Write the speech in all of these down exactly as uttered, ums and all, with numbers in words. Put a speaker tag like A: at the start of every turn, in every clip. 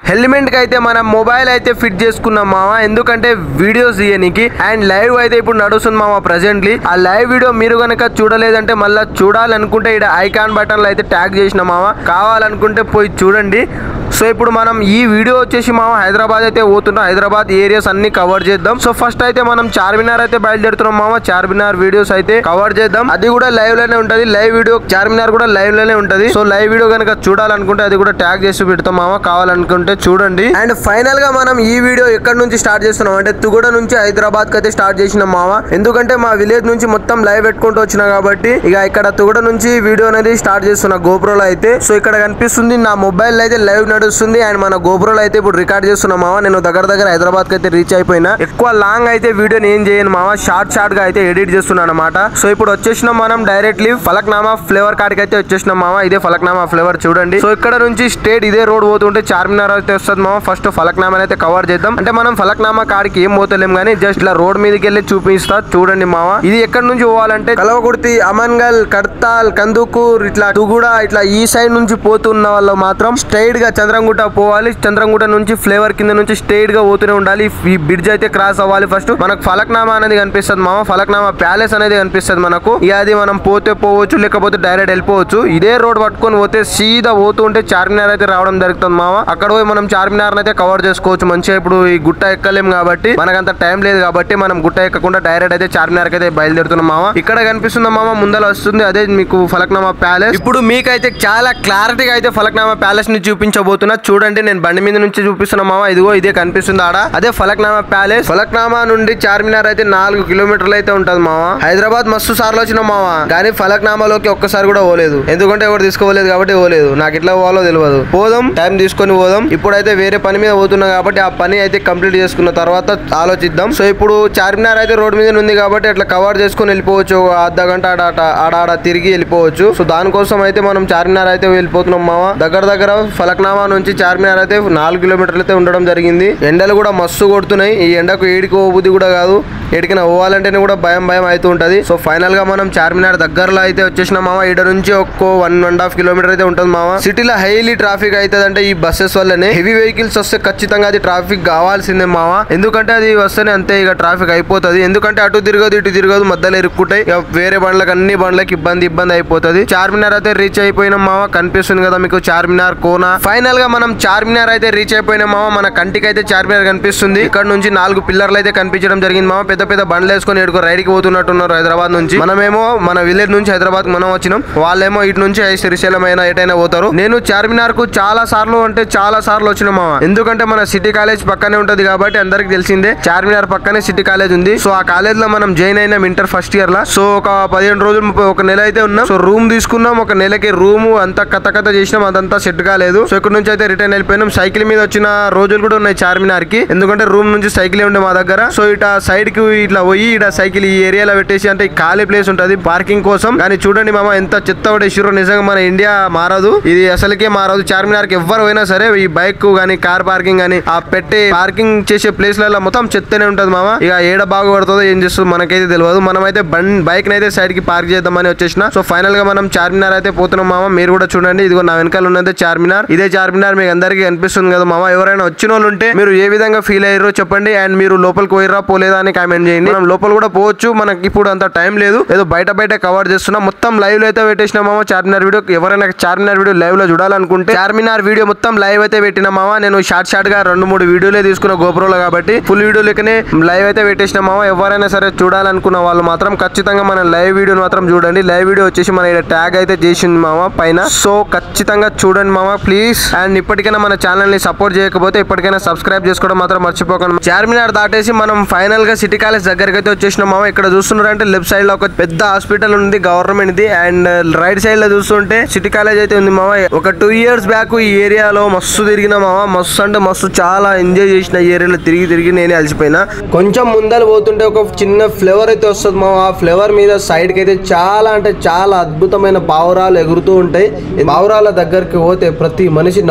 A: Helmet కి అయితే మనం మొబైల్ అయితే ఫిట్ చేసుకున్నాం మామ, ఎందుకంటే వీడియోస్ తీయనికి. అండ్ లైవ్ అయితే ఇప్పుడు నడుస్తుంది మామ ప్రెసెంట్లీ. ఆ లైవ్ వీడియో మీరు కనుక చూడలేదంటే మళ్ళీ చూడాలనుకుంటే ఇక్కడ ఐకాన్ బటన్ లో అయితే ట్యాగ్ చేసిన మామ, కావాలనుకుంటే పోయి చూడండి. సో ఇప్పుడు మనం ఈ వీడియో వచ్చేసి మామ హైదరాబాద్ అయితే పోతున్నాం. హైదరాబాద్ ఏరియాస్ అన్ని కవర్ చేద్దాం. సో ఫస్ట్ అయితే మనం చార్మినార్ అయితే బయలుదేరుతున్నాం మామ. చార్మినార్ వీడియోస్ అయితే కవర్ చేద్దాం. అది కూడా లైవ్ లోనే ఉంటది. లైవ్ వీడియో చార్మినార్ కూడా లైవ్ లోనే ఉంటది. సో లైవ్ వీడియో కనుక చూడాలనుకుంటే అది కూడా ట్యాగ్ చేసి పెడతాం మామ, కావాలనుకుంటే చూడండి. అండ్ ఫైనల్ గా మనం ఈ వీడియో ఎక్కడి నుంచి స్టార్ట్ చేస్తున్నాం అంటే తుగడ నుంచి హైదరాబాద్ కి అయితే స్టార్ట్ చేసినాం మామ. ఎందుకంటే మా విలేజ్ నుంచి మొత్తం లైవ్ పెట్టుకుంటూ వచ్చినా కాబట్టి ఇక ఇక్కడ తుగడ నుంచి వీడియో అనేది స్టార్ట్ చేస్తున్నా గోప్రోలో అయితే. సో ఇక్కడ కనిపిస్తుంది నా మొబైల్ అయితే లైవ్ నడుస్తుంది. అండ్ మన గోప్రోలో అయితే ఇప్పుడు రికార్డ్ చేస్తున్నాం మామ. నేను దగ్గర దగ్గర హైదరాబాద్ కి అయితే రీచ్ అయిపోయినా. ఎక్కువ లాంగ్ అయితే వీడియోని ఏం చేయను మామ, షార్ట్ షార్ట్ గా అయితే ఎడిట్ చేస్తున్నాను అనమాట. సో ఇప్పుడు వచ్చేసినాం మనం డైరెక్ట్లీ ఫలక్నామా ఫ్లేవర్ కార్డ్ కి అయితే వచ్చేసినాం మామ. ఇదే ఫలక్నామా ఫ్లేవర్ చూడండి. సో ఇక్కడ నుంచి స్టేట్ ఇదే రోడ్ పోతుంటే చార్మినార్ అయితే వస్తుంది మామ. ఫస్ట్ ఫలక్నామా అయితే కవర్ చేద్దాం. అంటే మనం ఫలక్నామా కాడికి ఏం పోతలేం కానీ జస్ట్ ఇలా రోడ్ మీదకి వెళ్ళి చూపిస్తా చూడండి మామ. ఇది ఎక్కడి నుంచి పోవాలంటే కలవకుర్తి, అమన్గల్, కడ్తాల్, కందుకూర్, ఇట్లా తుగుడ ఇట్లా ఈ సైడ్ నుంచి పోతున్న వాళ్ళు మాత్రం స్ట్రైట్ గా చంద్రంగుట్ట పోవాలి. చంద్రంగుట్ట నుంచి ఫ్లేవర్ కింద నుంచి స్ట్రైట్ గా పోతూనే ఉండాలి. ఈ బ్రిడ్జ్ అయితే క్రాస్ అవ్వాలి. ఫస్ట్ మనకు ఫలక్నామా అనేది కనిపిస్తుంది మామ. ఫలక్నామా ప్యాలెస్ అనేది కనిపిస్తుంది మనకు. ఇక అది మనం పోతే పోవచ్చు, లేకపోతే డైరెక్ట్ వెళ్ళిపోవచ్చు. ఇదే రోడ్ పట్టుకొని పోతే సీదా పోతుంటే చార్మినార్ అయితే రావడం జరుగుతుంది మామ. అక్కడ పోయి మనం చార్మినార్ అయితే కవర్ చేసుకోవచ్చు మంచిగా. ఇప్పుడు ఈ గుట్ట ఎక్కలేం కాబట్టి మనకంత టైం లేదు కాబట్టి మనం గుట్ట ఎక్కకుండా డైరెక్ట్ అయితే చార్మినార్ అయితే బయలుదేరుతున్నాం మామ. ఇక్కడ కనిపిస్తుంది మామ, ముందర వస్తుంది అదే మీకు ఫలక్నామా ప్యాలెస్. ఇప్పుడు మీకైతే చాలా క్లారిటీగా అయితే ఫలక్నామా ప్యాలెస్ ని చూపించబోతున్నా చూడండి. నేను బండి మీద నుంచి చూపిస్తున్నా మామ. ఇదిగో ఇదే కనిపిస్తుంది ఆడ, అదే ఫలక్నామా ప్యాలెస్. ఫలక్నామా నుండి చార్మినార్ అయితే నాలుగు కిలోమీటర్లు అయితే ఉంటది మామ. హైదరాబాద్ మస్తు సార్లు వచ్చినాం మామ, కానీ ఫలక్నామాలోకి ఒక్కసారి కూడా పోలేదు. ఎందుకంటే ఎవరు తీసుకోలేదు కాబట్టి పోలేదు. నాకు ఎట్లా పోవాలో తెలియదు. పోదాం, టైం తీసుకొని పోదాం. ఇప్పుడైతే వేరే పని మీద పోతున్నా కాబట్టి ఆ పని అయితే కంప్లీట్ చేసుకున్న తర్వాత ఆలోచిద్దాం. సో ఇప్పుడు చార్మినార్ అయితే రోడ్ మీద ఉంది కాబట్టి అట్లా కవర్ చేసుకుని వెళ్ళిపోవచ్చు. అర్ధ గంట ఆడ ఆడ ఆడ తిరిగి వెళ్ళిపోవచ్చు. సో దానికోసం అయితే మనం చార్మినార్ అయితే వెళ్ళిపోతున్నాం మామ. దగ్గర దగ్గర ఫలక్నామా నుంచి చార్మినార్ అయితే నాలుగు కిలోమీటర్లు అయితే ఉండడం జరిగింది. ఎండలు కూడా మస్తు కొడుతున్నాయి. ఈ ఎండకు ఏడికి పోబుద్ది కూడా కాదు, ఎడికినా పోవాలంటేనే కూడా భయం భయం అవుతూ ఉంటది. సో ఫైనల్ గా మనం చార్మినార్ దగ్గరలో అయితే వచ్చేసిన మామ. ఈడ నుంచి ఒక్కో వన్ అండ్ హాఫ్ కిలోమీటర్ అయితే ఉంటుంది మామ. సిటీలో హైలీ ట్రాఫిక్ అవుతుంది అంటే ఈ బస్సెస్ వల్లనే. హెవీ వెహికల్స్ వస్తే ఖచ్చితంగా అది ట్రాఫిక్ కావాల్సిందే మామ. ఎందుకంటే అది వస్తేనే అంతే ఇక ట్రాఫిక్ అయిపోతుంది. ఎందుకంటే అటు తిరగదు ఇటు తిరగదు, మధ్యలో ఇరుక్కుంటాయి. వేరే బండ్లకు అన్ని బండ్లకి ఇబ్బంది ఇబ్బంది అయిపోతుంది. చార్మినార్ అయితే రీచ్ అయిపోయినాం మామ. కనిపిస్తుంది కదా మీకు చార్మినార్ కోనా. ఫైనల్ గా మనం చార్మినార్ అయితే రీచ్ అయిపోయినాం మామ. మన కంటికి అయితే చార్మినార్ కనిపిస్తుంది. ఇక్కడ నుంచి నాలుగు పిల్లర్లు అయితే కనిపించడం జరిగింది మామ. పెద్ద పెద్ద బండ్లు వేసుకొని ఎడుకో రైడ్ కి పోతున్నట్టున్నారు హైదరాబాద్ నుంచి. మనమేమో మన విలేజ్ నుంచి హైదరాబాద్ మనం వచ్చినాం. వాళ్ళేమో ఇటు నుంచి శ్రీశైలం అయినా ఎటైనా పోతారు. నేను చార్మినార్ కు చాలా సార్లు అంటే చాలా సార్లు వచ్చిన మామ. ఎందుకంటే మన సిటీ కాలేజ్ పక్కనే ఉంటది కాబట్టి అందరికి తెలిసిందే. చార్మినార్ పక్కనే సిటీ కాలేజ్ ఉంది. సో ఆ కాలేజ్ లో మనం జాయిన్ అయినాం ఇంటర్ ఫస్ట్ ఇయర్ లా. సో ఒక పదిహేను రోజులు ఒక నెల అయితే ఉన్నాం. సో రూమ్ తీసుకున్నాం. ఒక నెలకి రూమ్ అంతా కథ కథ చేసినాం. అదంతా సెట్ కాలేదు. సో ఇక్కడ నుంచి అయితే రిటర్న్ వెళ్ళిపోయినాం. సైకిల్ మీద వచ్చిన రోజులు కూడా ఉన్నాయి చార్మినార్ కి. ఎందుకంటే రూమ్ నుంచి సైకిల్ ఉండే మా దగ్గర. సో ఇట సైడ్ కి ఇట్లా పోయి ఇట సైకిల్ ఈ ఏరియాలో పెట్టేసి అంటే ఖాళీ ప్లేస్ ఉంటది పార్కింగ్ కోసం. కానీ చూడండి మామ ఎంత చెత్త పడేసిరో. నిజంగా మన ఇండియా మారదు, ఇది అసలుకే మారదు. చార్మినార్ కి ఎవరు పోయినా సరే ఈ బైక్ గానీ కార్ పార్కింగ్ గానీ ఆ పెట్టే పార్కింగ్ చేసే ప్లేస్ లలో మొత్తం చెత్తనే ఉంటది మామ. ఇక ఏడ బాగుపడుతుందో ఏం చేస్తుందో మనకైతే తెలియదు. మనం అయితే బైక్ నైతే సైడ్ కి పార్క్ చేద్దామని వచ్చేసిన. సో ఫైనల్ గా మనం చార్మినార్ అయితే పోతున్నాం మామ. మీరు కూడా చూడండి, ఇదిగో నా వెనకాల ఉన్నదే చార్మినార్. ఇదే చార్మినార్ మీకు అందరికీ కనిపిస్తుంది కదా మామ. ఎవరైనా వచ్చిన వాళ్ళు ఉంటే మీరు ఏ విధంగా ఫీల్ అయ్యారో చెప్పండి. అండ్ మీరు లోపలికి పోయిరా పోలేదా అని కామెంట్ చేయండి. మనం లోపల కూడా పోవచ్చు, మనకి ఇప్పుడు అంత టైం లేదు. ఏదో బయట బయట కవర్ చేస్తున్నాం. మొత్తం లైవ్ లో అయితే పెట్టేసిన మామ చార్మినార్ వీడియో. ఎవరైనా చార్మినార్ వీడియో లైవ్ లో చూడాలనుకుంటే చార్మినార్ వీడియో మొత్తం లైవ్ అయితే పెట్టిన మామ. నేను షార్ట్ షార్ట్ గా రెండు మూడు వీడియోలే తీసుకున్న గోప్రోలో కాబట్టి ఫుల్ వీడియో లెక్కనే లైవ్ అయితే పెట్టేసిన మామ. ఎవరైనా సరే చూడాలనుకున్న వాళ్ళు మాత్రం ఖచ్చితంగా మన లైవ్ వీడియోని మాత్రం చూడండి. లైవ్ వీడియో వచ్చేసి మన ట్యాగ్ అయితే చేసింది మామ పైన. సో ఖచ్చితంగా చూడండి మామ ప్లీజ్. అండ్ ఇప్పటికైనా మన ఛానల్ ని సపోర్ట్ చేయకపోతే ఇప్పటికైనా సబ్స్క్రైబ్ చేసుకోవడం మాత్రం మర్చిపోకండి. చార్మినార్ దాటేసి మనం ఫైనల్ గా సిటీ కాలేజ్ దగ్గరికి అయితే వచ్చేసినాం మామ. ఇక్కడ చూస్తున్నారంటే లెఫ్ట్ సైడ్ లో ఒక పెద్ద హాస్పిటల్ ఉంది గవర్నమెంట్ ది. అండ్ రైట్ సైడ్ లో చూస్తుంటే సిటీ కాలేజ్ అయితే ఉంది మామ. ఒక టూ ఇయర్స్ బ్యాక్ ఈ ఏరియాలో మస్తు తిరిగిన మామ. మస్తు అంటే మస్తు చాలా ఎంజాయ్ చేసిన ఈ ఏరియాలో తిరిగి తిరిగి నేనే అలసిపోయినా. కొంచెం ముందర పోతుంటే ఒక చిన్న ఫ్లేవర్ అయితే వస్తుంది మామ. ఆ ఫ్లేవర్ మీద సైడ్ కి అయితే చాలా అంటే చాలా అద్భుతమైన పావురాలు ఎగురుతూ ఉంటాయి. పావురాల దగ్గరికి పోతే ప్రతి మనిషి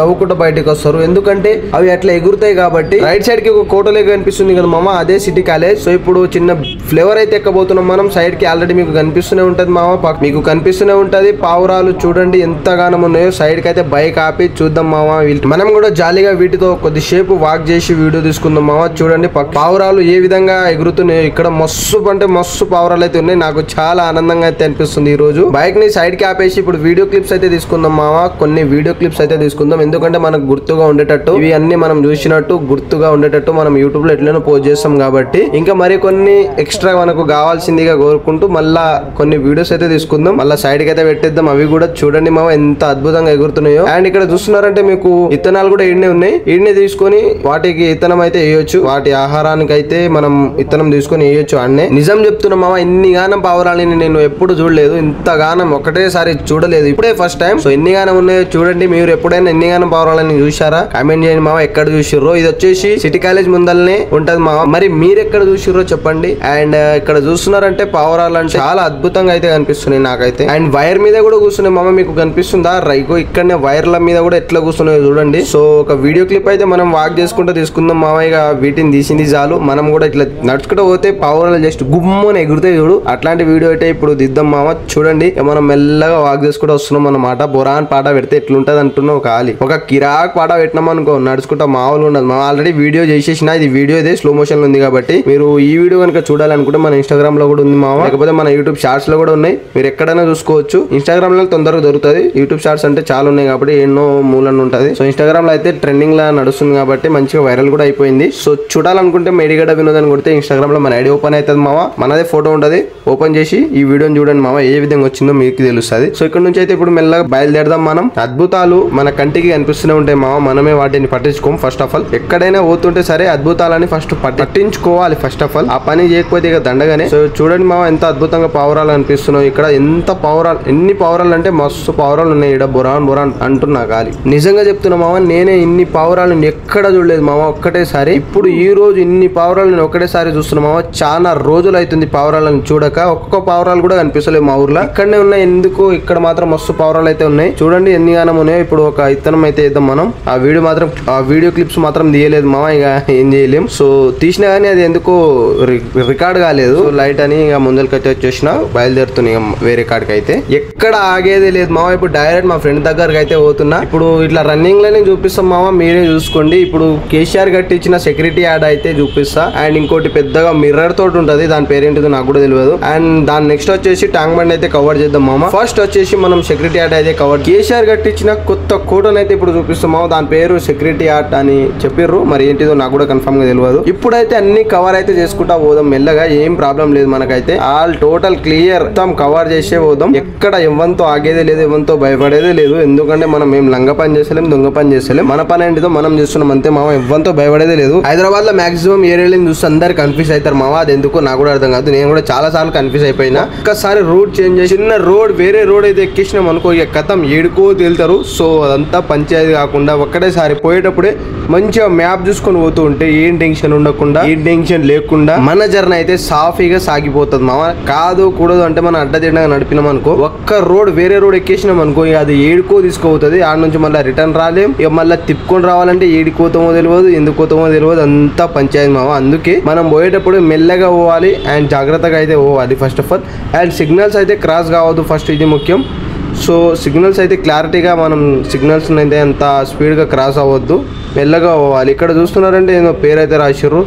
A: నవ్వుకుంటూ బయటకు వస్తారు, ఎందుకంటే అవి అట్లా ఎగురుతాయి కాబట్టి. రైట్ సైడ్ కి ఒక కోటలే కనిపిస్తుంది కదా మామ, అదే సిటీ కాలేజ్. సో ఇప్పుడు చిన్న ఫ్లేవర్ అయితే ఎక్కబోతున్నాం మనం. సైడ్ కి ఆల్రెడీ మీకు కనిపిస్తూనే ఉంటది మామ, మీకు కనిపిస్తూనే ఉంటది. పావురాలు చూడండి ఎంతగానం ఉన్నాయో. సైడ్ కి అయితే బైక్ ఆపి చూద్దాం మామ. మనం కూడా జాలీగా వీటితో కొద్దిసేపు వాక్ చేసి వీడియో తీసుకుందాం మామ. చూడండి పావురాలు ఏ విధంగా ఎగురుతున్నాయో. ఇక్కడ మస్తు అంటే మస్తు పావురాలు అయితే ఉన్నాయి. నాకు చాలా ఆనందంగా అయితే అనిపిస్తుంది ఈ రోజు. బైక్ ని సైడ్ కి ఆపేసి ఇప్పుడు వీడియో క్లిప్స్ అయితే తీసుకుందాం మామ. కొన్ని వీడియో క్లిప్స్ అయితే తీసుకుందాం, ఎందుకంటే మనకు గుర్తుగా ఉండేటట్టు, ఇవి అన్ని మనం చూసినట్టు గుర్తుగా ఉండేటట్టు మనం యూట్యూబ్ లో ఎట్లనో పోస్ట్ చేస్తాం కాబట్టి. ఇంకా మరి కొన్ని ఎక్స్ట్రా మనకు కావాల్సిందిగా కోరుకుంటూ మళ్ళా కొన్ని వీడియోస్ అయితే తీసుకుందాం. మళ్ళీ సైడ్ కి అయితే పెట్టేద్దాం. అవి కూడా చూడండి మామ ఎంత అద్భుతంగా ఎగురుతున్నాయో. అండ్ ఇక్కడ చూస్తున్నారంటే మీకు ఇత్తనాలు కూడా ఈడనే ఉన్నాయి. ఈడనే తీసుకొని వాటికి ఇత్తనం అయితే వేయొచ్చు. వాటి ఆహారానికి అయితే మనం ఇత్తనం తీసుకొని వేయొచ్చు. అన్నే నిజం చెప్తున్నా మామ, ఇన్ని గానం పావురాలని నేను ఎప్పుడు చూడలేదు. ఇంత గానం ఒకటేసారి చూడలేదు, ఇప్పుడే ఫస్ట్ టైం. సో ఎన్ని గానం ఉన్నాయో చూడండి. మీరు ఎప్పుడైనా ఎన్ని గానం పావురాలని చూసారా? కామెంట్ చేయండి మామ, ఎక్కడ చూసిర్రో. ఇది వచ్చేసి సిటీ కాలేజ్ ముందల్నే ఉంటది మామ. మరి మీరు ఎక్కడ చూసిర్రో చెప్పండి. అండ్ ఇక్కడ చూస్తున్నారంటే పావురాలు అంటే చాలా అద్భుతంగా అయితే కనిపిస్తున్నాయి నాకైతే. అండ్ వైర్ మీద కూడా కూర్చున్నాయి మామ, మీకు కనిపిస్తుందా? రైగో ఇక్కడనే వైర్ల మీద కూడా ఎట్లా కూర్చున్నాయో చూడండి. సో ఒక వీడియో క్లిప్ అయితే మనం వాక్ చేసుకుంటూ తీసుకుందాం మామ. ఇక వీటిని తీసింది చాలు. మనం కూడా ఇట్లా నడుచుకుంటూ పోతే పావురాలు జస్ట్ గుమ్మని ఎగురుతాయి చూడు, అట్లాంటి వీడియో అయితే ఇప్పుడు దిద్దాం మామ. చూడండి మనం మెల్లగా వాక్ చేసుకుంటూ వస్తున్నాం అన్నమాట. బొరాన్ పాట పెడితే ఎట్లుంటది అంటున్నావు ఖాళీ. ఒక కిరాక్ పాట పెట్టినాం అనుకో, నడుచుకుంటా మామూలు ఉండదు. మా ఆల్రెడీ వీడియో చేసేసిన, ఇది వీడియో ఇదే స్లో మోషన్ లో ఉంది కాబట్టి. మీరు ఈ వీడియో కనుక చూడాలనుకుంటే మన ఇన్స్టాగ్రామ్ లో కూడా ఉంది మామ, లేకపోతే మన యూట్యూబ్ షార్ట్స్ లో కూడా ఉన్నాయి. మీరు ఎక్కడైనా చూసుకోవచ్చు. ఇన్స్టాగ్రామ్ లో తొందరగా దొరుకుతుంది. యూట్యూబ్ షార్ట్స్ అంటే చాలా ఉన్నాయి కాబట్టి ఎన్నో మూలన ఉంటది. సో ఇన్స్టాగ్రామ్ లో అయితే ట్రెండింగ్ లా నడుస్తుంది కాబట్టి మంచిగా వైరల్ కూడా అయిపోయింది. సో చూడాలనుకుంటే మేడిగడ్డ వినోద్ అని కొడితే ఇన్స్టాగ్రామ్ లో మన ఐడి ఓపెన్ అవుతుంది మామ. మనదే ఫోటో ఉంటది, ఓపెన్ చేసి ఈ వీడియోని చూడండి మామ, ఏ విధంగా వచ్చిందో మీకు తెలుస్తుంది. సో ఇక్కడ నుంచి అయితే ఇప్పుడు మెల్లగా బయలుదేరదాం మనం. అద్భుతాలు మన కంటికి కనిపిస్తూనే ఉంటాయి మామ, మనమే వాటిని పట్టించుకోం. ఫస్ట్ ఆఫ్ ఆల్ ఎక్కడైనా పోతుంటే సరే అద్భుతాలని ఫస్ట్ పట్టించుకోవాలి. ఫస్ట్ ఆఫ్ ఆల్ ఆ పని చేయకపోతే ఇక దండగానే. సో చూడండి మామ ఎంత అద్భుతంగా పావురాలు అనిపిస్తున్నాయి ఇక్కడ. ఎంత పావురాలు, ఎన్ని పావురాలు అంటే మస్తు పావురాలు ఉన్నాయి ఇక్కడ. బొరాన్ బొరాన్ అంటున్నా గాలి. నిజంగా చెప్తున్నా మామ, నేనే ఇన్ని పావురాలు ఎక్కడ చూడలేదు మామ ఒక్కటేసారి. ఇప్పుడు ఈ రోజు ఇన్ని పావురాలు నేను ఒకటేసారి చూస్తున్నా మామ. చాలా రోజులు అవుతుంది పావురాలను చూడక. ఒక్కొక్క పావురాలు కూడా కనిపిస్తలేవు మా ఊర్లో. ఇక్కడనే ఉన్నాయి, ఎందుకు ఇక్కడ మాత్రం మస్తు పావురాలు అయితే ఉన్నాయి. చూడండి ఎన్ని గానం ఉన్నాయో. ఇప్పుడు ఒక ఇత్తనం అయితే వేద్దాం మనం. ఆ వీడియో మాత్రం ఆ వీడియో క్లిప్స్ మాత్రం తీయలేదు మామ, ఇక ఏం చేయలేం. సో తీసినా కానీ అది ఎందుకో రికార్డ్ కాలేదు. లైట్ అని ఇక ముందరికైతే వచ్చేసిన బయలుదేరుతున్నాయి వేరే కాడికి అయితే. ఎక్కడ ఆగేది లేదు మామ. ఇప్పుడు డైరెక్ట్ మా ఫ్రెండ్ దగ్గరకు అయితే పోతున్నా. ఇప్పుడు ఇట్లా రన్నింగ్ లోనే చూపిస్తాం మామ, మీరే చూసుకోండి. ఇప్పుడు కేసీఆర్ కట్టించిన సెక్యూరిటీ యాడ్ అయితే చూపిస్తా. అండ్ ఇంకోటి పెద్దగా మిర్రర్ తోటి ఉంటది, దాని పేరేంటిదో నాకు కూడా తెలియదు. అండ్ దాని నెక్స్ట్ వచ్చేసి ట్యాంక్ బండ్ అయితే కవర్ చేద్దాం మామ. ఫస్ట్ వచ్చేసి మనం సెక్యూరిటీ యాడ్ అయితే కవర్. కేసీఆర్ కట్టించిన కొత్త కోటను అయితే ఇప్పుడు చూపిస్తాం మామ. దాని పేరు సెక్యూరిటీ యాడ్ అని చెప్పిర్రు, మరి ఏంటిదో నాకు కూడా కన్ఫర్మ్ గా తెలియదు. ఇప్పుడైతే అన్ని కవర్ అయితే చేసుకుంటా పోదాం మెల్లగా, ఏం ప్రాబ్లం లేదు మనకైతే. ఆల్ టోటల్ క్లియర్ మొత్తం కవర్ చేసే పోదాం. ఎక్కడ ఎవరితో ఆగేదే లేదు, ఎవరితో భయపడేదే లేదు. ఎందుకంటే మనం ఏం లంగ పని చేసలేం, దొంగ పని చేసలేం. మన పని ఏంటిదో మనం చేస్తున్నాం అంతే మామ. ఎవరితో భయపడేదే లేదు. హైదరాబాద్ లో మాక్సిమం ఏరియాలను చూస్తే అందరు కన్ఫ్యూజ్ అవుతారు మామ. అది ఎందుకో నాకు కూడా అర్థం కాదు. నేను కూడా చాలా సార్లు కన్ఫ్యూజ్ అయిపోయినా. ఒక్కసారి రూట్ చేంజ్ చేసి చిన్న రోడ్ వేరే రోడ్ అయితే ఎక్కించినాం అనుకో, ఇక కథం ఏడుకో తేలుతారు. సో అదంతా పంచాయతీ కాకుండా ఒక్కటేసారి పోయేటప్పుడే మంచిగా మ్యాప్ చూసుకొని పోతూ ఉంటే ఏం టెన్షన్ ఉండకుండా, ఏం టెన్షన్ లేకుండా మన జర్నీ అయితే సాఫీగా సాగిపోతుంది మామ. కాదు కూడదు అంటే మనం అడ్డ తిన్నగా నడిపినాం అనుకో, ఒక్క రోడ్ వేరే రోడ్ ఎక్కేసినాం అనుకో, ఇక అది ఏడుకో తీసుకుపోతుంది. ఆడ నుంచి మళ్ళీ రిటర్న్ రాలేం. ఇక మళ్ళీ తిప్పుకొని రావాలంటే ఏడికోతామో తెలియదు, ఎందుకు పోతామో తెలియదు. అంతా పంచాయతీ మామ. అందుకే మనం పోయేటప్పుడు మెల్లగా పోవాలి అండ్ జాగ్రత్తగా అయితే పోవాలి first of all. And signals అయితే క్రాస్ కావద్దు ఫస్ట్, ఇది ముఖ్యం. సో సిగ్నల్స్ అయితే క్లారిటీగా, మనం సిగ్నల్స్ అయితే అంత స్పీడ్గా క్రాస్ అవ్వద్దు, మెల్లగా పోవాలి. ఇక్కడ చూస్తున్నారంటే ఏదో పేరు అయితే రాసిర్రు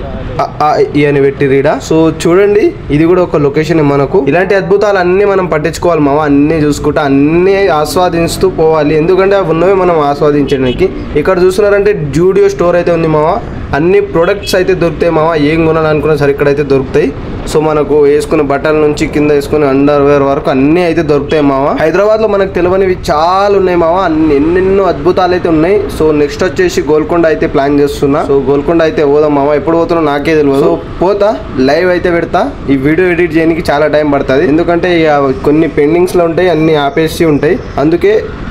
A: అని పెట్టి రీడా. సో చూడండి ఇది కూడా ఒక లొకేషన్ మనకు. ఇలాంటి అద్భుతాలు అన్ని మనం పట్టించుకోవాలి మామ. అన్ని చూసుకుంటా అన్ని ఆస్వాదిస్తూ పోవాలి, ఎందుకంటే అవి ఉన్నవి మనం ఆస్వాదించడానికి. ఇక్కడ చూస్తున్నారంటే జూడియో స్టోర్ అయితే ఉంది మామ. అన్ని ప్రొడక్ట్స్ అయితే దొరుకుతాయి మామ. ఏం కొనాలనుకున్నా సరే ఇక్కడైతే దొరుకుతాయి. సో మనకు వేసుకున్న బట్టల నుంచి కింద వేసుకునే అండర్ వేర్ వరకు అన్ని అయితే దొరుకుతాయి మామ. హైదరాబాద్ లో మనకు తెలియనివి చాలా ఉన్నాయి మామ. అన్ని ఎన్నెన్నో అద్భుతాలు అయితే ఉన్నాయి. సో నెక్స్ట్ వచ్చేసి గోల్కొండ అయితే ప్లాన్ చేస్తున్నా. సో గోల్కొండ అయితే పోదాం మామ. ఎప్పుడు పోతున్నా నాకే తెలియదు. సో పోతా, లైవ్ అయితే పెడతా. ఈ వీడియో ఎడిట్ చేయడానికి చాలా టైం పడుతుంది, ఎందుకంటే ఇక కొన్ని పెండింగ్స్ లో ఉంటాయి, అన్ని ఆపేసి ఉంటాయి. అందుకే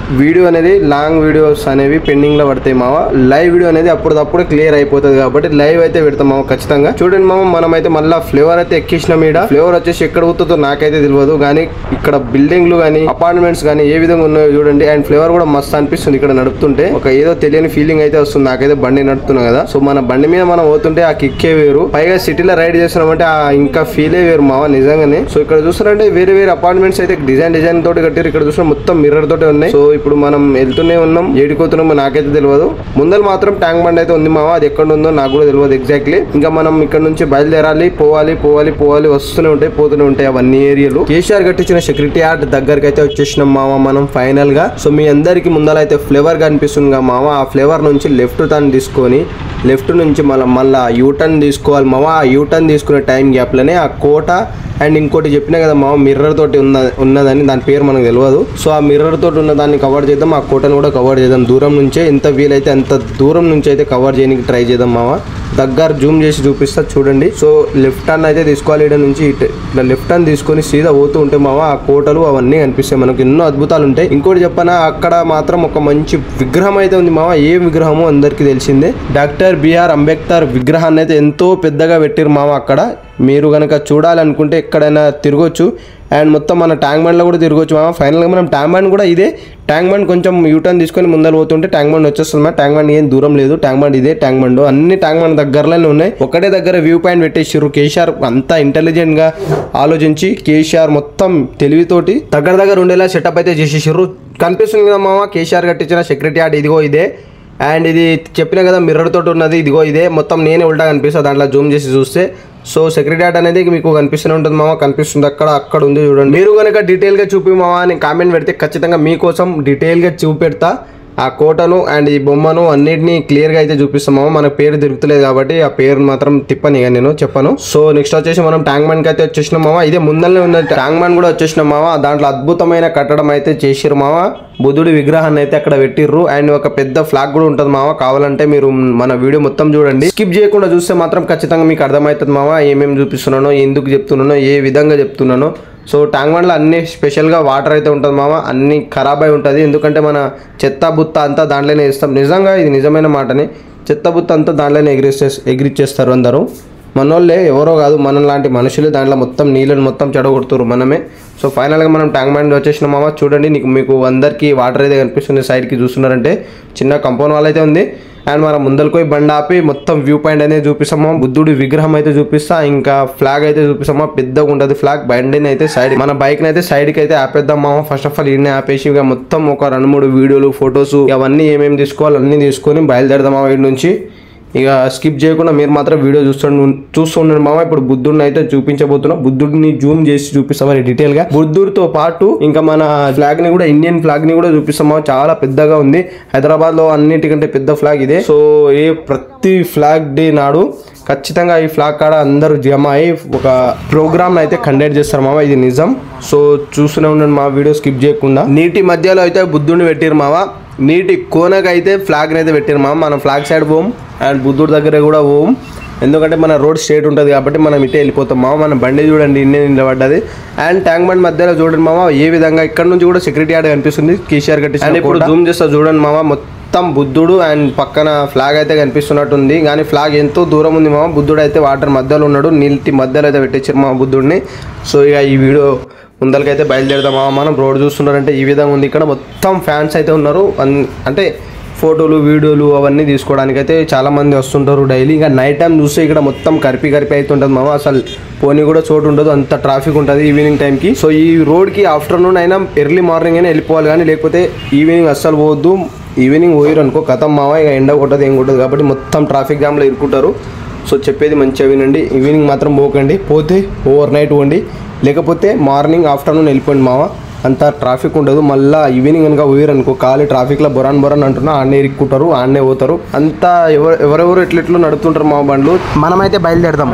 A: వీడియో అనేది లాంగ్ వీడియోస్ అనేవి పెండింగ్ లో పడతాయి మావా. లైవ్ వీడియో అనేది అప్పుడప్పుడు క్లియర్ అయిపోతుంది కాబట్టి లైవ్ అయితే పెడతాం మామ ఖచ్చితంగా. చూడండి మామ, మనం అయితే మళ్ళీ ఫ్లేవర్ అయితే ఎక్కించినాం. ఈడ ఫ్లేవర్ వచ్చేసి ఎక్కడ అవుతుందో నాకైతే తెలియదు, కానీ ఇక్కడ బిల్డింగ్లు కానీ అపార్ట్మెంట్స్ కానీ ఏ విధంగా ఉన్నాయో చూడండి. అండ్ ఫ్లేవర్ కూడా మస్తు అనిపిస్తుంది ఇక్కడ నడుపుతుంటే. ఒక ఏదో తెలియని ఫీలింగ్ అయితే వస్తుంది నాకైతే బండి నడుపుతున్నాం కదా. సో మన బండి మీద మనం పోతుంటే ఆ కిక్కే వేరు, పైగా సిటీలో రైడ్ చేస్తున్నామంటే ఆ ఇంకా ఫీలే వేరు మావ నిజంగానే. సో ఇక్కడ చూస్తారంటే వేరే వేరే అపార్ట్మెంట్స్ అయితే డిజైన్ డిజైన్ తోటి కట్టారు. ఇక్కడ చూసిన మొత్తం మిర్రర్ తోటి ఉన్నాయి. సో ఇప్పుడు మనం వెళ్తూనే ఉన్నాం, ఏడుకోతున్నామో నాకైతే తెలియదు. ముందర మాత్రం ట్యాంక్ బండ్ అయితే ఉంది మావా, అది ఎక్కడ ఉందో నాకు కూడా తెలియదు ఎగ్జాక్ట్లీ. ఇంకా మనం ఇక్కడ నుంచి బయలుదేరాలి, పోవాలి పోవాలి పోవాలి వస్తూనే ఉంటాయి పోతూనే ఉంటాయి అవన్నీ ఏరియాలు. కేసీఆర్ కట్టించిన సెక్యూరిటీ యార్డ్ దగ్గరికి అయితే వచ్చేసినాం మావా మనం ఫైనల్ గా. సో మీ అందరికి ముందర అయితే ఫ్లేవర్ కనిపిస్తుంది కదా మావా, ఆ ఫ్లేవర్ నుంచి లెఫ్ట్ టర్న్ తీసుకొని లెఫ్ట్ నుంచి మళ్ళీ మళ్ళీ యూటర్న్ తీసుకోవాలి మావా. ఆ యూటర్న్ తీసుకునే టైం గ్యాప్ లోనే ఆ కోట అండ్ ఇంకోటి చెప్పినా కదా మావ మిర్రర్ తోటి ఉన్న ఉన్నదని, దాని పేరు మనకు తెలియదు. సో ఆ మిర్రర్ తోటి ఉన్న దాన్ని కవర్ చేద్దాం, ఆ కోటను కూడా కవర్ చేద్దాం. దూరం నుంచే ఎంత వీలైతే అంత దూరం నుంచి అయితే కవర్ చేయడానికి ట్రై చేద్దాం మావ. దగ్గర జూమ్ చేసి చూపిస్తా చూడండి. సో లెఫ్ట్ టర్న్ అయితే తీసుకోవాలి, ఇక్కడ నుంచి ఇట్లా లెఫ్ట్ టర్న్ తీసుకొని సీదా పోతూ ఉంటే మావ ఆ కోటలు అవన్నీ కనిపిస్తాయి మనకు, ఎన్నో అద్భుతాలు ఉంటాయి. ఇంకోటి చెప్పనా, అక్కడ మాత్రం ఒక మంచి విగ్రహం అయితే ఉంది మావ. ఏ విగ్రహమో అందరికీ తెలిసిందే, డాక్టర్ బిఆర్ అంబేద్కర్ విగ్రహాన్ని అయితే ఎంతో పెద్దగా పెట్టిరు మావ. అక్కడ మీరు కనుక చూడాలనుకుంటే ఎక్కడైనా తిరగొచ్చు. అండ్ మొత్తం మన ట్యాంక్ బండ్లో కూడా తిరగొచ్చు మామ. ఫైనల్గా మనం ట్యాంక్ బండ్ కూడా ఇదే, ట్యాంక్ బండ్ కొంచెం యూటర్న్ తీసుకొని ముందర పోతుంటే ట్యాంక్ బండ్ వచ్చేస్తుంది మా. ట్యాంక్ బండ్ ఏం దూరం లేదు, ట్యాంక్ బండ్ ఇదే ట్యాంక్ బండ్. అన్ని ట్యాంక్ బండ్ దగ్గరలోనే ఉన్నాయి. ఒకటే దగ్గర వ్యూ పాయింట్ పెట్టేసారు. కేసీఆర్ అంతా ఇంటెలిజెంట్ గా ఆలోచించి కేసీఆర్ మొత్తం తెలివితోటి దగ్గర దగ్గర ఉండేలా సెటప్ అయితే చేసేసారు. కనిపిస్తుంది కదా మామ కేసీఆర్ కట్టించిన సెక్యూరిటీ యార్డ్ ఇదిగో ఇదే. అండ్ ఇది చెప్పినా కదా మిర్రర్ తోటి ఉన్నది ఇదిగో ఇదే. మొత్తం నేనే ఉల్టా కనిపిస్తా దాంట్లో జూమ్ చేసి చూస్తే. సో సెక్యూరిటీ యార్డ్ అనేది మీకు కనిపిస్తూనే ఉంటుంది మామ, కనిపిస్తుంది అక్కడ అక్కడ ఉంది చూడండి. మీరు కనుక డీటెయిల్గా చూపి మామ అని కామెంట్ పెడితే ఖచ్చితంగా మీకోసం డీటెయిల్గా చూపెడతా ఆ కోటను అండ్ ఈ బొమ్మను అన్నిటినీ క్లియర్గా అయితే చూపిస్తాము. మన పేరు తిరుగుతలేదు కాబట్టి ఆ పేరు మాత్రం తిప్పని ఇక నేను చెప్పను. సో నెక్స్ట్ వచ్చేసి మనం ట్యాంక్ బండ్కి అయితే వచ్చేసినాం మామ. ఇదే ముందరనే ఉన్న ట్యాంక్ బండ్ కూడా వచ్చేసినాం మామ. దాంట్లో అద్భుతమైన కట్టడం అయితే చేసిర్రు మామ. బుద్ధుడి విగ్రహాన్ని అయితే అక్కడ పెట్టిర్రు. అండ్ ఒక పెద్ద ఫ్లాగ్ కూడా ఉంటుంది మామ. కావాలంటే మీరు మన వీడియో మొత్తం చూడండి, స్కిప్ చేయకుండా చూస్తే మాత్రం ఖచ్చితంగా మీకు అర్థమవుతుంది మామ ఏమేమి చూపిస్తున్నానో, ఎందుకు చెప్తున్నానో, ఏ విధంగా చెప్తున్నానో. సో ట్యాంక్ బండ్లో అన్ని స్పెషల్గా వాటర్ అయితే ఉంటుంది మామ, అన్ని ఖరాబ్ అయి ఉంటుంది. ఎందుకంటే మన చెత్త బుత్త అంతా దాంట్లోనే వేస్తాం. నిజంగా ఇది నిజమైన మాటని, చెత్త బుత్త అంతా దాంట్లోనే ఎగిరిచ్చే ఎగిరిచ్చేస్తారు అందరూ. మనోళ్ళే ఎవరో కాదు, మన లాంటి మనుషులు దాంట్లో మొత్తం నీళ్ళని మొత్తం చెడగొడుతున్నారు మనమే. సో ఫైనల్గా మనం ట్యాంక్ బండ్ వచ్చేసిన మామ. చూడండి నీకు మీకు అందరికీ వాటర్ అయితే కనిపిస్తుంది. సైడ్కి చూస్తున్నారంటే చిన్న కంపౌండ్ వాల్ అయితే ఉంది. అండ్ మనం ముందరికి పోయి బండి ఆపి మొత్తం వ్యూ పాయింట్ అనేది చూపిస్తాము. బుద్ధుడి విగ్రహం అయితే చూపిస్తా, ఇంకా ఫ్లాగ్ అయితే చూపిస్తామా, పెద్దగా ఉంటుంది ఫ్లాగ్. బండిని అయితే సైడ్ మన బైక్ని అయితే సైడ్కి అయితే ఆపేద్దాం మామ. ఫస్ట్ ఆఫ్ ఆల్ ఈయన ఆపేసి ఇక మొత్తం ఒక రెండు మూడు వీడియోలు ఫొటోస్ అవన్నీ ఏమేమి తీసుకోవాలి అన్నీ తీసుకొని బయలుదేరదామా వీడి నుంచి. ఇక స్కిప్ చేయకుండా మీరు మాత్రం వీడియో చూస్తుండ చూస్తుండండి మామ. ఇప్పుడు బుద్ధుడిని అయితే చూపించబోతున్నాం. బుద్ధుడిని జూమ్ చేసి చూపిస్తామని డీటెయిల్ గా. బుద్ధుడితో పాటు ఇంకా మన ఫ్లాగ్ ని కూడా, ఇండియన్ ఫ్లాగ్ ని కూడా చూపిస్తాం. చాలా పెద్దగా ఉంది. హైదరాబాద్ లో అన్నిటికంటే పెద్ద ఫ్లాగ్ ఇదే. సో ఏ ప్రతి ఫ్లాగ్ డే నాడు ఖచ్చితంగా ఈ ఫ్లాగ్ కాడ అందరూ జమ అయ్యి ఒక ప్రోగ్రామ్ అయితే కండక్ట్ చేస్తారు మామ, ఇది నిజం. సో చూస్తూనే ఉండండి మా వీడియో స్కిప్ చేయకుండా. నీటి మధ్యలో అయితే బుద్ధుడిని పెట్టిరు మామ. నీటి కోనకు అయితే ఫ్లాగ్ని అయితే పెట్టారు మామ. మనం ఫ్లాగ్ సైడ్ పోం అండ్ బుద్ధుడి దగ్గర కూడా పోం, ఎందుకంటే మన రోడ్ స్ట్రేట్ ఉంటుంది కాబట్టి మనం ఇటే వెళ్ళిపోతాం మామ. మన బండి చూడండి ఇన్నే నిలబడ్డది. అండ్ ట్యాంక్ బండ్ మధ్యలో చూడండి మామ ఏ విధంగా ఇక్కడ నుంచి కూడా సెక్యూరిటీ యార్డ్ కనిపిస్తుంది కేసీఆర్ కట్టి. అండ్ ఇప్పుడు జూమ్ చేస్తా చూడండి మామ, మొత్తం బుద్ధుడు అండ్ పక్కన ఫ్లాగ్ అయితే కనిపిస్తున్నట్టుంది. కానీ ఫ్లాగ్ ఎంతో దూరం ఉంది మామ. బుద్ధుడు అయితే వాటర్ మధ్యలో ఉన్నాడు, నీటి మధ్యలో అయితే పెట్టించారు మా బుద్ధుడిని. సో ఇక ఈ వీడియో ముందరికైతే బయలుదేరదామా. మనం రోడ్ చూస్తున్నారంటే ఈ విధంగా ఉంది. ఇక్కడ మొత్తం ఫ్యాన్స్ అయితే ఉన్నారు, అంటే ఫోటోలు వీడియోలు అవన్నీ తీసుకోవడానికి అయితే చాలా మంది వస్తుంటారు డైలీ. ఇంకా నైట్ టైం చూస్తే ఇక్కడ మొత్తం కరిపి కరిపి అవుతుంటుంది మామ. అసలు పోనీ కూడా చోటు ఉండదు, అంత ట్రాఫిక్ ఉంటుంది ఈవినింగ్ టైంకి. సో ఈ రోడ్కి ఆఫ్టర్నూన్ అయినా ఎర్లీ మార్నింగ్ అయినా వెళ్ళిపోవాలి, కానీ లేకపోతే ఈవినింగ్ అస్సలు పోవద్దు. ఈవినింగ్ పోయారు అనుకో కథం మామ, ఇక ఎండ కొట్టదు ఏం కొట్టదు కాబట్టి మొత్తం ట్రాఫిక్ జామ్లో ఇరుక్కుంటారు. సో చెప్పేది మంచిగా వినండి, ఈవినింగ్ మాత్రం పోకండి. పోతే ఓవర్ నైట్ పోండి, లేకపోతే మార్నింగ్ ఆఫ్టర్నూన్ వెళ్ళిపోండి మామ. అంత ట్రాఫిక్ ఉండదు. మళ్ళీ ఈవినింగ్ కనుక పోయారు అనుకో ఖాళీ ట్రాఫిక్లో బొరాన్ బొరాన్ అంటున్నా ఆడనే ఇరుక్కుంటారు, ఆడనే పోతారు. అంతా ఎవరు ఎవరెవరు ఎట్లెట్లు నడుపుతుంటారు మా బండ్లు. మనమైతే బయలుదేరదాం.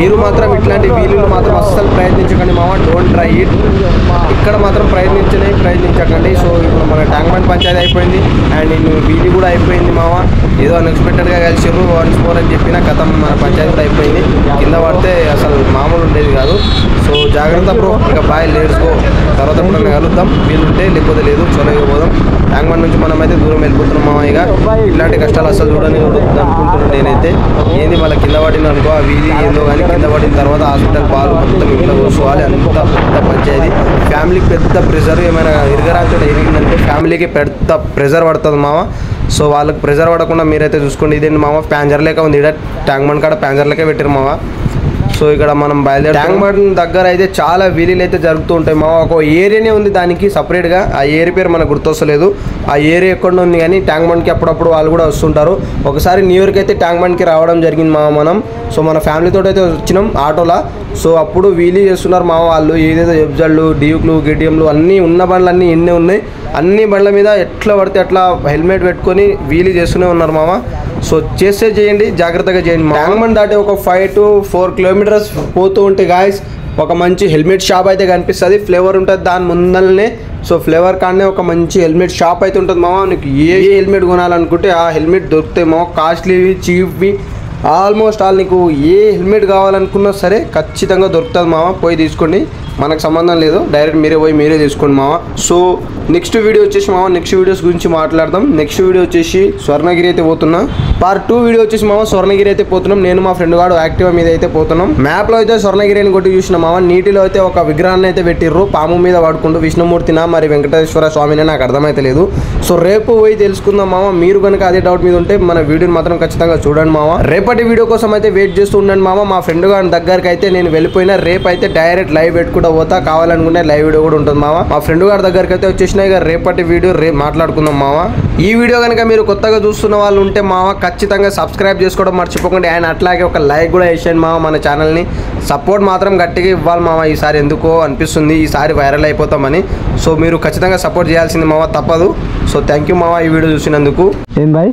A: మీరు మాత్రం ఇట్లాంటి వీలులు మాత్రం అస్సలు ప్రయత్నించకండి మామ, డోంట్ ట్రై ఇట్. ఇక్కడ మాత్రం ప్రయత్నించనే ప్రయత్నించకండి. సో ఇప్పుడు మన ట్యాంక్ బండ్ పంచాయతీ అయిపోయింది అండ్ నేను వీధి కూడా అయిపోయింది మామ. ఏదో అన్ఎక్స్పెక్టెడ్గా కలిసిర్రు వన్స్ మోర్ అని చెప్పిన కథం మన పంచాయతీ కూడా అయిపోయింది. కింద పడితే అసలు మామూలు ఉండేది కాదు. సో జాగ్రత్త బ్రో, ఇక బాయ్, లేట్స్ గో. తర్వాత ఎప్పుడన్నా కలుద్దాం, వీలుంటే, లేకపోతే లేదు. చొలగా పోదాం. ట్యాంక్ బండ్ నుంచి మనం అయితే దూరం వెళ్ళిపోతున్నాం మామ. ఇక ఇలాంటి కష్టాలు అసలు చూడని అనుకుంటున్నాను నేనైతే. ఏంది మళ్ళీ కింద పడిన అనుకో, ఆ వీధి ఏందో కానీ కింద పడిన తర్వాత హాస్పిటల్ పాలు మొత్తం ఇంట్లో కూర్చోవాలి. అంత పెద్ద పంచాయతీ. ఫ్యామిలీకి పెద్ద ప్రెషర్, ఏమైనా ఇరగరాంచడం ఎరిగిందంటే ఫ్యామిలీకి పెద్ద ప్రెషర్ పడుతుంది మామ. సో వాళ్ళకి ప్రెషర్ పడకుండా మీరైతే చూసుకోండి. ఇదేంటి మామ, ప్యాంజర్ లేక ఉంది. ఇక్కడ ట్యాంక్ బండ్ కాడ ప్యాంజర్ లేక పెట్టారు మామ. సో ఇక్కడ మనం బయలుదేరి ట్యాంక్ బండ్ దగ్గర అయితే చాలా వీలీలు అయితే జరుగుతూ ఉంటాయి మా. ఒక ఏరియానే ఉంది దానికి సపరేట్గా. ఆ ఏరియా పేరు మనకు గుర్తొస్తలేదు. ఆ ఏరియా ఎక్కడ ఉంది కానీ ట్యాంక్ బండ్కి అప్పుడప్పుడు వాళ్ళు కూడా వస్తుంటారు. ఒకసారి న్యూ ఇయర్కి అయితే ట్యాంక్ బండ్కి రావడం జరిగింది మా మనం. సో మన ఫ్యామిలీతో అయితే వచ్చినాం ఆటోలా. సో అప్పుడు వీలీ చేస్తున్నారు మా వాళ్ళు. ఏదేదో ఎఫ్జెడ్లు, డ్యూక్లు, గిటిఎంలు అన్నీ ఉన్న బండ్లు అన్నీ ఎన్ని ఉన్నాయి. అన్ని బండ్ల మీద ఎట్లా పడితే అట్లా హెల్మెట్ పెట్టుకొని వీలీ చేస్తూనే ఉన్నారు మామ. సో చేస్తే చేయండి, జాగ్రత్తగా చేయండి. ట్యాంక్ బండ్ దాటి ఒక ఫైవ్ టు ఫోర్ కిలోమీటర్స్ పోతూ ఉంటే గాయస్ ఒక మంచి హెల్మెట్ షాప్ అయితే కనిపిస్తుంది. ఫ్లేవర్ ఉంటుంది దాని ముందరనే. సో ఫ్లేవర్ కాడనే ఒక మంచి హెల్మెట్ షాప్ అయితే ఉంటుంది మామ. నీకు ఏ హెల్మెట్ కొనాలనుకుంటే ఆ హెల్మెట్ దొరుకుతాయి మామ. కాస్ట్లీవి, చీప్వి, ఆల్మోస్ట్ ఆల్ నీకు ఏ హెల్మెట్ కావాలనుకున్నా సరే ఖచ్చితంగా దొరుకుతుంది మామ. పోయి తీసుకోండి, మనకు సంబంధం లేదు. డైరెక్ట్ మీరే పోయి మీరే తీసుకోండి మామ. సో నెక్స్ట్ వీడియో వచ్చేసి మామ నెక్స్ట్ వీడియోస్ గురించి మాట్లాడదాం. నెక్స్ట్ వీడియో వచ్చేసి స్వర్ణగిరి అయితే పోతున్నా. పార్ట్ టూ వీడియో వచ్చేసి మామ స్వర్ణగిరి అయితే పోతున్నాం. నేను మా ఫ్రెండ్ గాడు యాక్టివా మీద అయితే పోతున్నాం. మ్యాప్లో అయితే స్వర్ణగిరి అని కొట్టి చూసిన మామ. నీటిలో అయితే ఒక విగ్రహాన్ని అయితే పెట్టిర్రు పాము మీద పడుకుంటూ. విష్ణుమూర్తినా మరి వెంకటేశ్వర స్వామిని నాకు అర్థమైతే లేదు. సో రేపు పోయి తెలుసుకుందాం మామ. మీరు కనుక అదే డౌట్ మీద ఉంటే మన వీడియోని మాత్రం ఖచ్చితంగా చూడండి మామ. రేపటి వీడియో కోసం అయితే వెయిట్ చేస్తూ ఉండండి మామ. మా ఫ్రెండ్ గారి దగ్గరికి అయితే నేను వెళ్ళిపోయినా. రేపు అయితే డైరెక్ట్ లైవ్ పెట్టుకుంటా పోతా. కావాలనుకుంటే లైవ్ వీడియో కూడా ఉంటుంది మామ. మా ఫ్రెండ్ గారి దగ్గరికి అయితే వచ్చేసిన. ఇక రేపటి వీడియో రేపు మాట్లాడుకుందాం మామ. ఈ వీడియో కనుక మీరు కొత్తగా చూస్తున్న వాళ్ళు ఉంటే మామ ఖచ్చితంగా సబ్స్క్రైబ్ చేసుకోవడం మర్చిపోకండి. అండ్ అట్లాగే ఒక లైక్ కూడా వేసేయండి మామ. మన ఛానల్ని సపోర్ట్ మాత్రం గట్టిగా ఇవ్వాలి మామ. ఈసారి ఎందుకో అనిపిస్తుంది ఈసారి వైరల్ అయిపోతామని. సో మీరు ఖచ్చితంగా సపోర్ట్ చేయాల్సింది మామ, తప్పదు. సో థ్యాంక్ యూ మామ ఈ వీడియో చూసినందుకు.
B: ఏం బాయ్?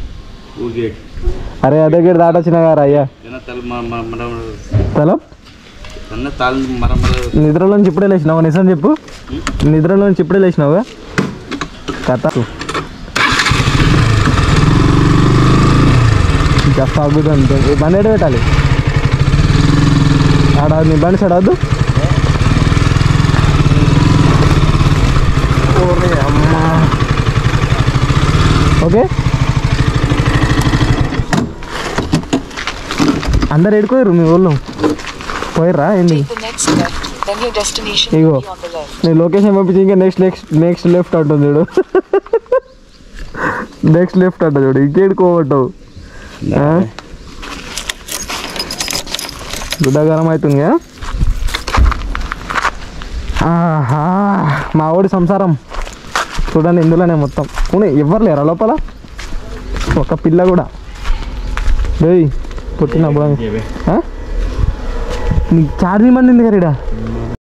B: అరే అదే గేట్ దాటొచ్చినా గారు అయ్యా. తలం నిద్రలోంచి ఇప్పుడే లేచినావు. నిజం చెప్పు, నిద్రలోంచి ఇప్పుడే లేచినావుగా కథ. జస్ట్ ఆగుతుంది అంతే. బండి ఎటు పెట్టాలి? ఆడ నీ బండి సైడ్ అవద్దు. అమ్మా ఓకే. అందరు ఎడుకోరు మీ ఊళ్ళో పోయిర్రా ఏంటి? ఇగో నేను లొకేషన్ పంపించి ఇంకా నెక్స్ట్ నెక్స్ట్ నెక్స్ట్ లెఫ్ట్ అంటుంది చూడు. నెక్స్ట్ లెఫ్ట్ అంట చూడు. ఇంకేడుకోవటవు గుడ్డగరం అవుతుంది. ఆహా మా ఊడి సంసారం చూడండి ఇందులోనే మొత్తం. పోనీ ఎవ్వరు లేరా లోపల? ఒక పిల్ల కూడా. ఏయ్ పుట్టినప్పుడు నీకు చార్జింగ్ మంది ఉంది కదా.